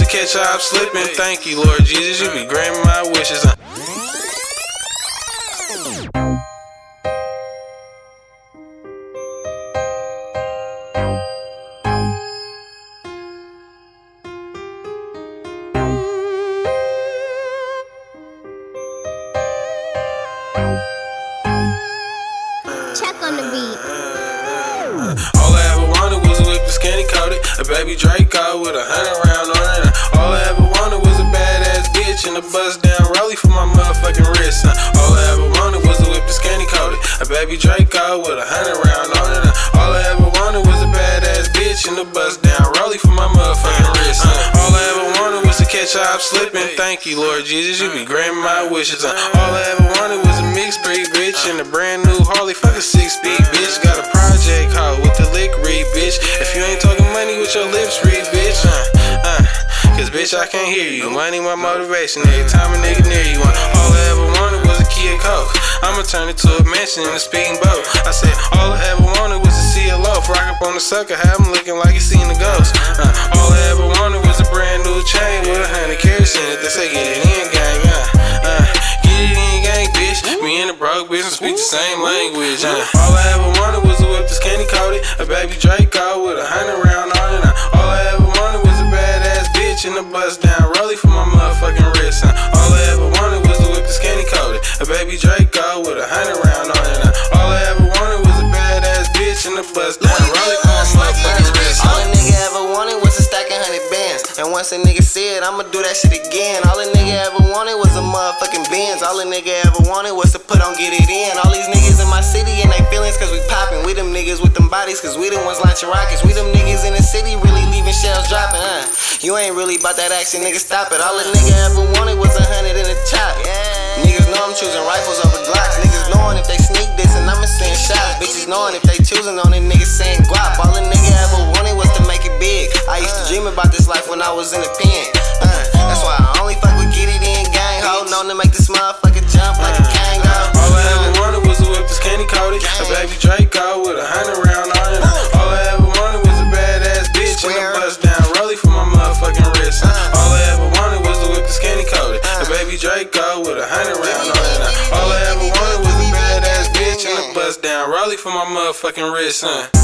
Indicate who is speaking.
Speaker 1: catch how I'm slipping. Thank you, Lord Jesus, you be granting my wishes.
Speaker 2: Chuck on the beat.
Speaker 1: All I ever wanted was a whip that's candy coated, a baby Draco with 100 round on it. All I ever wanted was a badass bitch and a bust down rollie for my motherfucking wrist. All I ever wanted was a whip that's candy coated, a baby Draco with 100 round on it. All I ever wanted was a badass bitch and a bust down rollie for my motherfucking wrist. All I ever wanted was to catch how I'm slipping. Thank you, Lord Jesus, you be granting my wishes. All I ever wanted was a mixed breed bitch and a brand new Harley, fuck a 6-speed bitch. Got a project hoe with the lick read, bitch. If you ain't talking money with your lips read, bitch. Cause bitch, I can't hear you. Money my motivation every time a nigga near you. All I ever wanted was a Kia Coke. I'ma turn it to a mansion in a speeding boat. I said all I ever wanted was to see a loaf. Rock up on the sucker, have him looking like he seen a ghost. All I ever wanted was a brand new chain with 100 carats in it. They say get it in, gang. Get it in, gang, bitch. Me and the broke business speak the same language. All I ever wanted was a whip that's candy coated, a baby Draco with 100 round on it. All I ever wanted was a badass bitch and a bust down rollie for my motherfucking wrist. All I ever wanted was a whip that's candy coated, a baby Draco with 100 round on it. All I ever wanted was a badass bitch and a bust down rollie for my motherfucking wrist.
Speaker 3: All a nigga ever wanted was a stack of 100 bands. And once a nigga said, I'ma do that shit again. All a nigga ever wanted was a motherfucking Benz. All a nigga ever wanted was to put on Get It In. All these niggas in my city and they feelings cause we poppin'. We them niggas with them bodies cause we the ones launching rockets. We them niggas in the city really leaving shells dropping, You ain't really about that action, nigga, stop it. All a nigga ever wanted was 100 in a chop. Niggas know I'm choosing rifles over Glocks. Niggas knowing if they sneak this and I'ma send shots. Bitches knowing if they choosing on it, niggas saying guap. All a nigga ever wanted was to make it big. I used to dream about this life when I was in the pen. That's why I only fuck with Get It In, gang. Holding on to make this motherfucker jump like a kango.
Speaker 1: All I ever wanted was a whip that's candy coated, a baby Draco with 100 round on it. All I ever wanted was a badass bitch and a bust down rollie for my motherfucking wrist. All I ever wanted was a whip that's candy coated, a baby Draco with 100 round on it. All I ever wanted was a badass bitch and a bust down rollie for my motherfucking wrist.